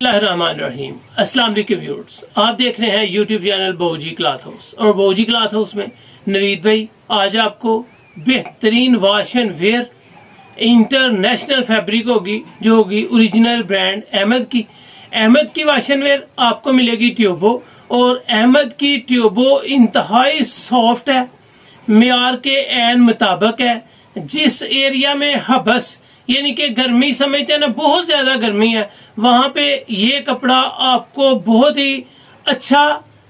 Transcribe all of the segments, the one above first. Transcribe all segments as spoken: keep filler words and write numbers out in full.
रहीम अस्सलाम वालेकुम व्यूअर्स, आप देख रहे हैं YouTube channel Boji cloth house. और बोजी क्लॉथ हाउस में नवीद भाई आज आपको बेहतरीन wash and wear international fabric होगी जो होगी ओरिजिनल ब्रांड अहमद की। अहमद की वॉश एंड वेयर आपको मिलेगी ट्यूबो, और अहमद की ट्यूबो इंतहाई सॉफ्ट है, मियार के एन मुताबिक है। जिस एरिया में हबस यानी कि गर्मी समझते हैं ना, बहुत ज्यादा गर्मी है, वहां पे ये कपड़ा आपको बहुत ही अच्छा,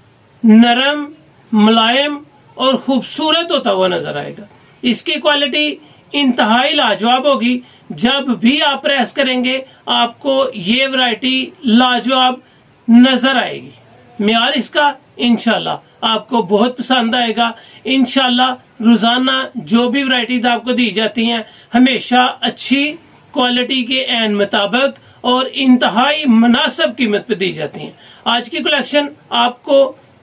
नरम, मुलायम और खूबसूरत होता हुआ नजर आएगा। इसकी क्वालिटी इंतहाई लाजवाब होगी। जब भी आप प्रेस करेंगे आपको ये वैरायटी लाजवाब नजर आएगी। मियार इसका इंशाल्लाह आपको बहुत पसंद आएगा। इंशाल्लाह रोजाना जो भी वैरायटीज आपको दी जाती हैं हमेशा अच्छी क्वालिटी के एन मुताबिक और इंतहाई मुनासिब कीमत पे दी जाती हैं। आज की कलेक्शन आपको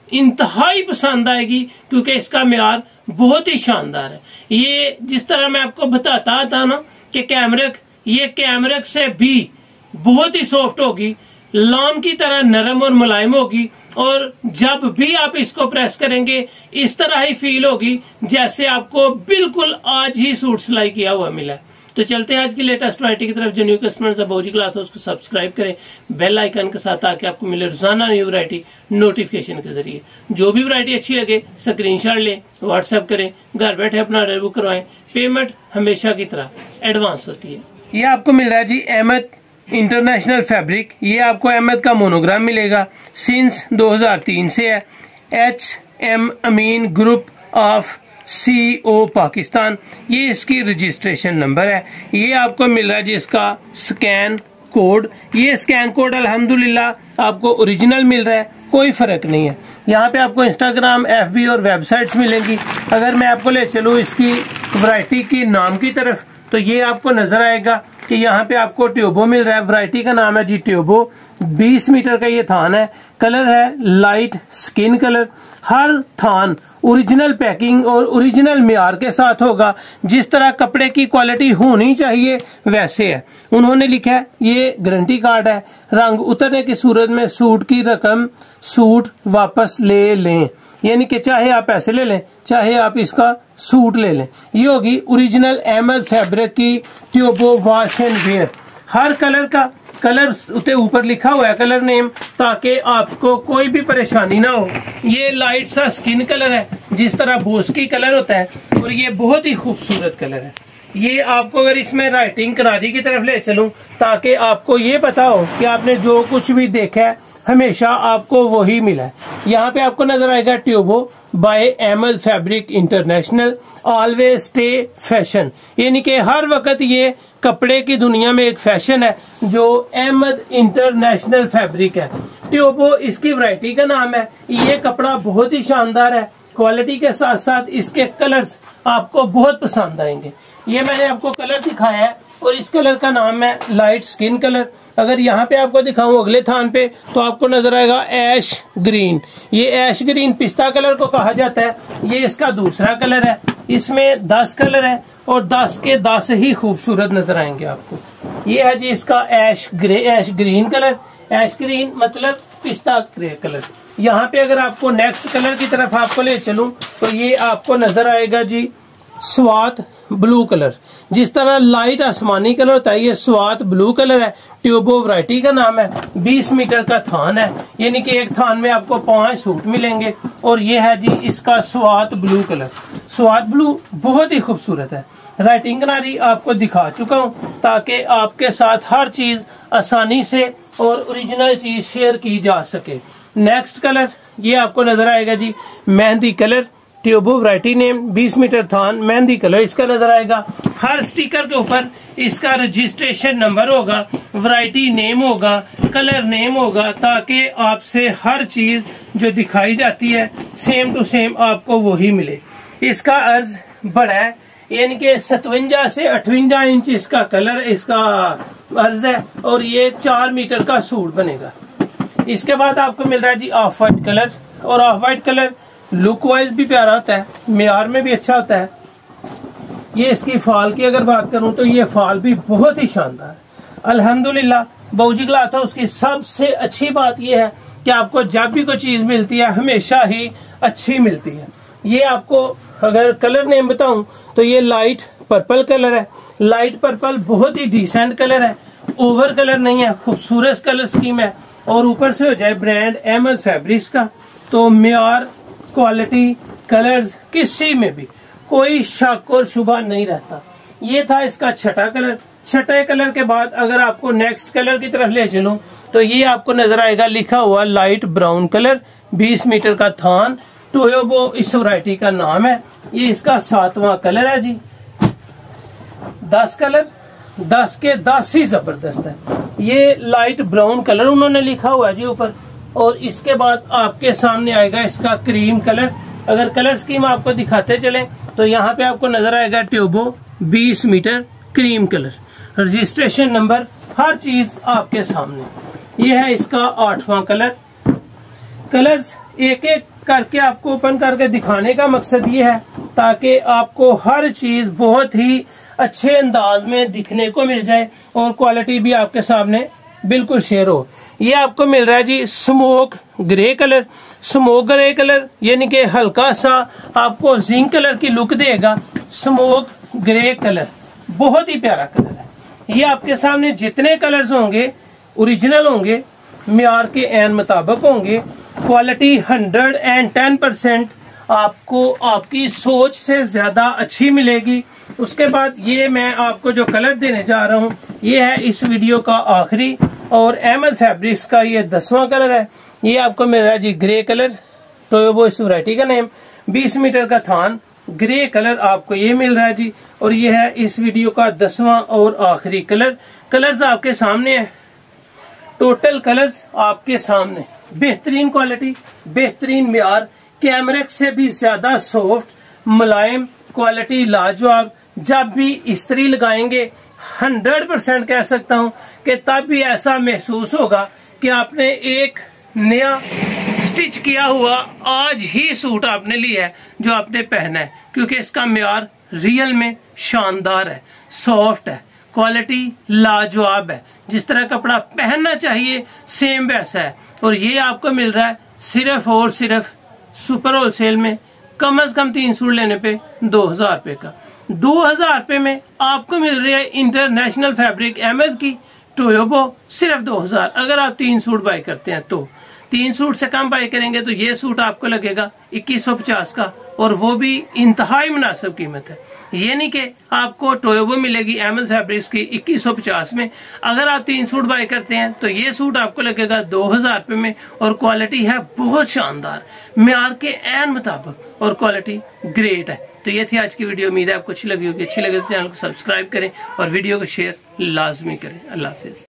इंतहाई पसंद आएगी क्योंकि इसका मियार बहुत ही शानदार है। ये जिस तरह मैं आपको बताता था ना कि कैमरिक, ये कैमरिक से भी बहुत ही सॉफ्ट होगी, लॉन की तरह नरम और मुलायम होगी, और जब भी आप इसको प्रेस करेंगे इस तरह ही फील होगी जैसे आपको बिल्कुल आज ही सूट सिलाई किया हुआ मिला है। तो चलते हैं आज की लेटेस्ट वैरायटी की तरफ। जो न्यू कस्टमर्स है बोजी क्लॉथ हाउस उसको सब्सक्राइब करें बेल आइकन के साथ, ताकि आपको मिले रोजाना न्यू वैरायटी नोटिफिकेशन के जरिए। जो भी वैरायटी अच्छी लगे स्क्रीनशॉट लें, व्हाट्सएप करें, घर बैठे अपना ऑर्डर बुक करवाएं। पेमेंट हमेशा की तरह एडवांस होती है। ये आपको मिल रहा है जी अहमद इंटरनेशनल फैब्रिक। ये आपको अहमद का मोनोग्राम मिलेगा, सिंस दो हज़ार तीन से है। H M Amin group of C O Pakistan, ये इसकी रजिस्ट्रेशन नंबर है। ये आपको मिल रहा है जी इसका स्कैन कोड। ये स्कैन कोड अल्हम्दुलिल्लाह आपको ओरिजिनल मिल रहा है, कोई फर्क नहीं है। यहाँ पे आपको इंस्टाग्राम, एफ बी और वेबसाइट्स मिलेंगी। अगर मैं आपको ले चलूँ इसकी वैरायटी की नाम की तरफ तो ये आपको नजर आएगा कि यहाँ पे आपको ट्यूबो मिल रहा है। वैरायटी का नाम है जी ट्यूबो। बीस मीटर का ये थान है, कलर है लाइट स्किन कलर। हर थान ओरिजिनल पैकिंग और ओरिजिनल मियार के साथ होगा। जिस तरह कपड़े की क्वालिटी होनी चाहिए वैसे है। उन्होंने लिखा है, ये गारंटी कार्ड है, रंग उतरने की सूरत में सूट की रकम सूट वापस ले लें, यानी कि चाहे आप पैसे ले लें चाहे आप इसका सूट ले लें। ये होगी ओरिजिनल अहमद फैब्रिक की ट्यूबो वॉश एंड वेयर। हर कलर का कलर उते ऊपर लिखा हुआ है कलर नेम, ताकि आपको कोई भी परेशानी ना हो। ये लाइट सा स्किन कलर है, जिस तरह बोस्की कलर होता है, और ये बहुत ही खूबसूरत कलर है। ये आपको अगर इसमें राइटिंग करारी की तरफ ले चलूं ताकि आपको ये पता हो कि आपने जो कुछ भी देखा है हमेशा आपको वही मिला है। यहाँ पे आपको नजर आएगा Toyobo by Ahmad fabric international, always stay fashion, यानी कि हर वक्त ये कपड़े की दुनिया में एक फैशन है जो अहमद इंटरनेशनल फैब्रिक है। ट्यूबो इसकी वैरायटी का नाम है। ये कपड़ा बहुत ही शानदार है, क्वालिटी के साथ साथ इसके कलर्स आपको बहुत पसंद आएंगे। ये मैंने आपको कलर दिखाया है और इस कलर का नाम है लाइट स्किन कलर। अगर यहाँ पे आपको दिखाऊं अगले थान पे तो आपको नजर आएगा ऐश ग्रीन। ये ऐश ग्रीन पिस्ता कलर को कहा जाता है। ये इसका दूसरा कलर है। इसमें दस कलर है और दस के दस ही खूबसूरत नजर आएंगे आपको। ये है जी इसका ash grey ash green colour. Ash green मतलब पिस्ता ग्रे कलर। यहाँ पे अगर आपको नेक्स्ट कलर की तरफ आपको ले चलूं तो ये आपको नजर आएगा जी स्वात ब्लू कलर। जिस तरह लाइट आसमानी कलर होता है ये स्वात ब्लू कलर है। ट्यूबो वैरायटी का नाम है। बीस मीटर का थान है, यानी कि एक थान में आपको पांच सूट मिलेंगे। और ये है जी इसका Swat blue colour. Swat blue बहुत ही खूबसूरत है। राइटिंग किनारी आपको दिखा चुका हूँ ताकि आपके साथ हर चीज आसानी से और ओरिजिनल चीज शेयर की जा सके। नेक्स्ट कलर ये आपको नजर आएगा जी मेहंदी कलर। ट्यूबो वैरायटी नेम, बीस मीटर थान, मेहंदी कलर इसका नजर आएगा। हर स्टिकर के ऊपर इसका रजिस्ट्रेशन नंबर होगा, वैरायटी नेम होगा, कलर नेम होगा, ताकि आपसे हर चीज जो दिखाई जाती है सेम टू सेम आपको वही मिले। इसका अर्ज बड़ा है, यानी कि सतवंजा से अठवंजा इंच इसका कलर इसका अर्ज है, और ये चार मीटर का सूट बनेगा। इसके बाद आपको मिल रहा है जी ऑफ व्हाइट कलर। और off white colour look wise भी प्यारा होता है, मियार में भी अच्छा होता है। ये इसकी फाल की अगर बात करूं तो ये फाल भी बहुत ही शानदार है। अल्हम्दुलिल्लाह बाबूजी क्लॉथ हाउस की सबसे अच्छी बात यह है कि आपको जब भी कोई चीज मिलती है हमेशा ही अच्छी मिलती है। ये आपको अगर कलर नेम बताऊं तो ये लाइट पर्पल कलर है। लाइट पर्पल बहुत ही डिसेंट कलर है, ओवर कलर नहीं है, खूबसूरत कलर स्कीम है। और ऊपर से हो जाए ब्रांड अहमद फैब्रिक्स का, तो म्यार, क्वालिटी, कलर्स किसी में भी कोई शक और शुबा नहीं रहता। ये था इसका छठा कलर। छठे कलर के बाद अगर आपको नेक्स्ट कलर की तरफ ले चलूं तो ये आपको नजर आएगा लिखा हुआ लाइट ब्राउन कलर, बीस मीटर का थान, टोयोबो इस वैरायटी का नाम है। ये इसका सातवां कलर है जी। दस कलर, दस के दस ही जबरदस्त है। ये लाइट ब्राउन कलर उन्होंने लिखा हुआ है जी ऊपर। और इसके बाद आपके सामने आएगा इसका क्रीम कलर। अगर कलर स्कीम आपको दिखाते चले तो यहाँ पे आपको नजर आएगा ट्यूबो बीस metre cream colour, registration number, हर चीज आपके सामने। ये है इसका आठवां कलर। कलर्स एक एक करके आपको ओपन करके दिखाने का मकसद ये है ताकि आपको हर चीज बहुत ही अच्छे अंदाज में दिखने को मिल जाए और क्वालिटी भी आपके सामने बिल्कुल शेयर हो। ये आपको मिल रहा है जी smoke grey colour. Smoke grey colour यानी कि हल्का सा आपको जिंक कलर की लुक देगा। स्मोक ग्रे कलर बहुत ही प्यारा कलर है। ये आपके सामने जितने कलर्स होंगे ओरिजिनल होंगे, म्यार के एन मुताबिक होंगे, quality hundred and ten percent आपको आपकी सोच से ज्यादा अच्छी मिलेगी। उसके बाद ये मैं आपको जो कलर देने जा रहा हूँ ये है इस वीडियो का आखिरी और अहमद फैब्रिक्स का ये दसवां कलर है। ये आपको मिल रहा है जी ग्रे कलर, टोयोबो इस वैरायटी का नेम, बीस मीटर का थान, ग्रे कलर आपको ये मिल रहा है जी। और ये है इस वीडियो का दसवां और आखिरी कलर। कलर्स आपके सामने है, टोटल कलर्स आपके सामने, बेहतरीन क्वालिटी, बेहतरीन म्यार, कैमरे से भी ज्यादा सॉफ्ट, मुलायम, क्वालिटी लाजवाब। जब भी इस्त्री लगाएंगे हंड्रेड परसेंट कह सकता हूं कि तब भी ऐसा महसूस होगा कि आपने एक नया स्टिच किया हुआ आज ही सूट आपने लिया है जो आपने पहना है, क्योंकि इसका म्यार रियल में शानदार है, सॉफ्ट है, क्वालिटी लाजवाब है। जिस तरह कपड़ा पहनना चाहिए सेम वैसा है। और ये आपको मिल रहा है सिर्फ और सिर्फ सुपर होलसेल में कम अज कम तीन सूट लेने पे दो हजार रुपए का। दो हजार रुपए में आपको मिल रही है इंटरनेशनल फैब्रिक अहमद की टोयोबो सिर्फ दो हजार। अगर आप तीन सूट बाय करते हैं तो तीन सूट से कम बाय करेंगे तो ये सूट आपको लगेगा इक्कीस सौ पचास का, और वो भी इंतहाई मुनासिब कीमत है। ये नहीं कि आपको टोयोबो मिलेगी अहमद फैब्रिक्स की इक्कीस सौ पचास में। अगर आप तीन सूट बाय करते हैं तो ये सूट आपको लगेगा दो हजार रुपए में, और क्वालिटी है बहुत शानदार, म्यार के एन मुताबिक, और क्वालिटी ग्रेट है। तो ये थी आज की वीडियो। उम्मीद है आपको अच्छी लगी होगी। अच्छी लगे तो चैनल को सब्सक्राइब करें और वीडियो को शेयर लाजमी करें। अल्लाह हाफिज।